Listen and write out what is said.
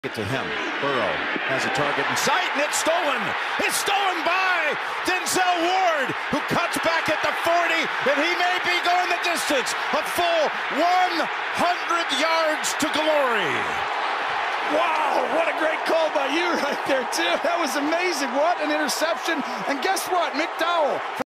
Get to him. Burrow has a target in sight, and it's stolen. It's stolen by Denzel Ward, who cuts back at the 40, and he may be going the distance. A full 100 yards to glory. Wow, what a great call by you right there, too. That was amazing. What an interception. And guess what? McDowell.